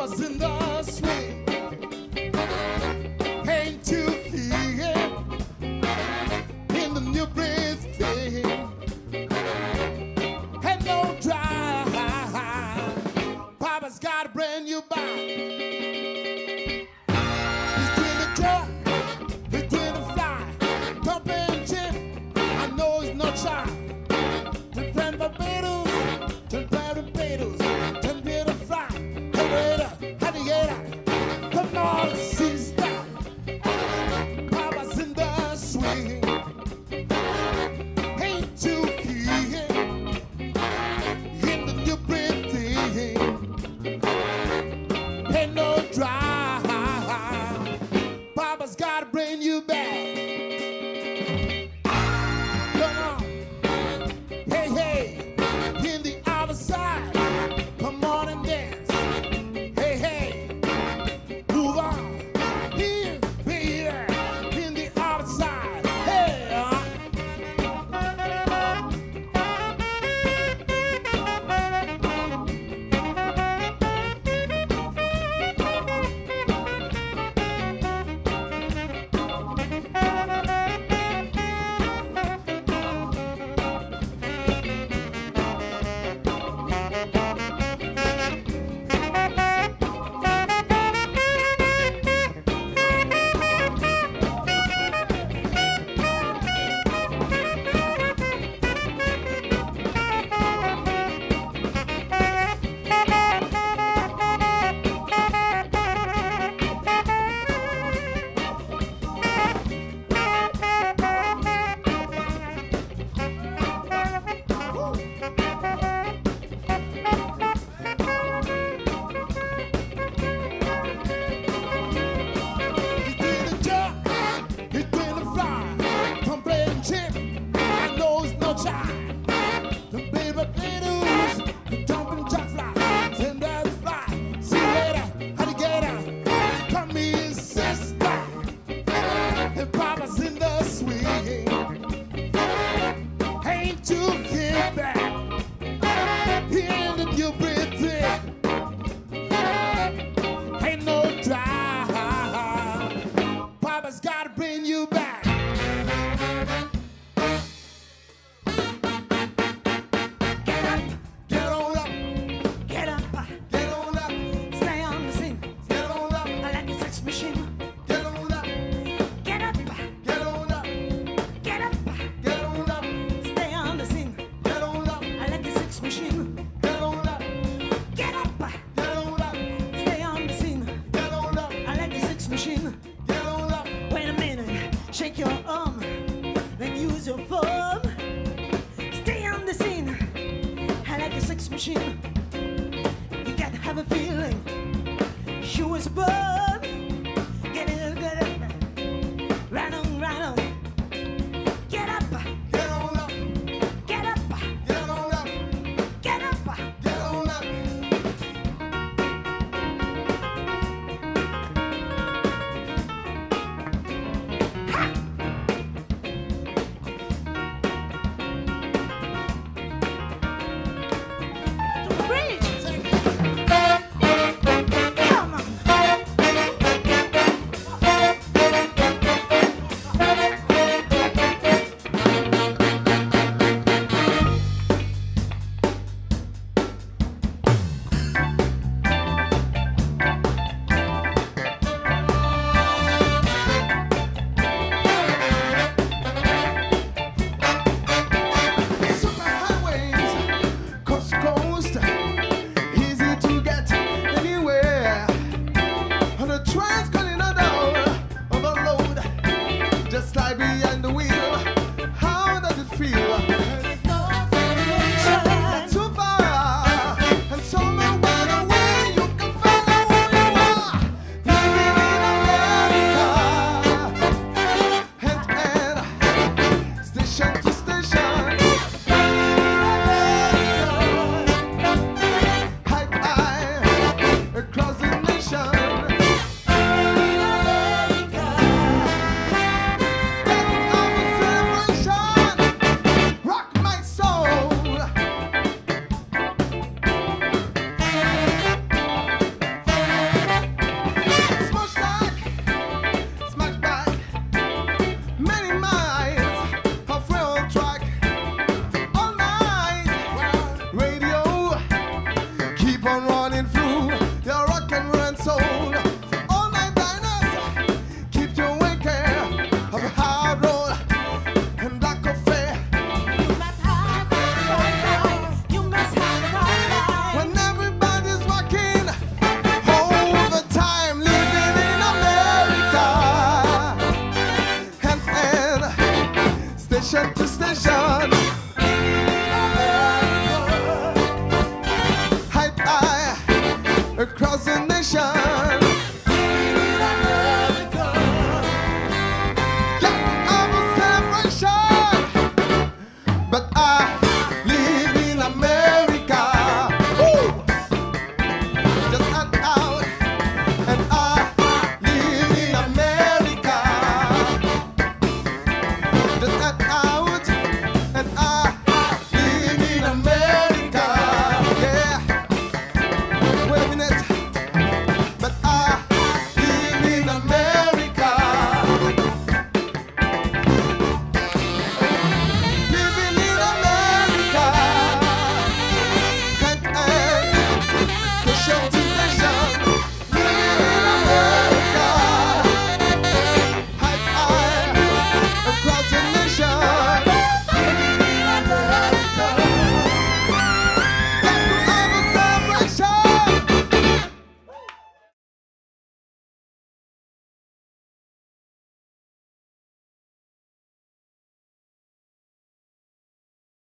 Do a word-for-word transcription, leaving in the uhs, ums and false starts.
Papa's in the swing. Ain't you here in the new breath thing? Had no drive. Papa's got a brand new bike. He's doing the jump, he's doing the fly. Pumping Jim, I know he's not shy. Turn plan Barbados, turn plan Barbados, turn plan to fly. Operator, how do you get out? Come on, sister. Papa's in the swing. Ain't you here in the new breathing? Ain't no drive. Papa's gotta bring you back. Come on. Hey, hey. In the other side. Come on and dance. Hey, hey. Move on. Here, baby. In the other side. Hey, uh. He's doing the jump, he's doing the fly. Pumping Jim, I know he's no shy. The baby potatoes, the jumping jack fly. Send that fly. See you later, how to get out? Come me, sister. And Papa's in the swing. Ain't you here back? Here in your breathing. Ain't no drive. Papa's gotta bring you back. Get up, Get on up, get up, get on up, stay on the scene. get on up, I like a sex machine. get on up, Get up, get on up, get up, get on up, stay on the scene. get on up, I like a sex machine. get on up, Get up, get on up, stay on the scene. get on up, I like a sex machine. get on up. Wait a minute, shake your arm, then use your thumb. Stay on the scene. I like a sex machine. You gotta have a feeling. She was born. Get it, get it. Right on, right on. Get up, Get on up, get up, get on up, get up. get on up. To the bridge. Come on. Superhighways, coast to coast, easy to get anywhere. On the trains cutting it down, overload, just like behind the wheel. How does it feel? Not too far, and so no matter where you can follow who you are. Living in America, hand to hand, station to station. High high across the nation. That our celebration. station to station.